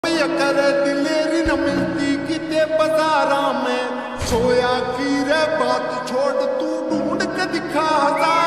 कर दिलेरी न मिलती किते बाजारा में सोया की रे बात छोड़ तू ढूंढ के दिखा हजार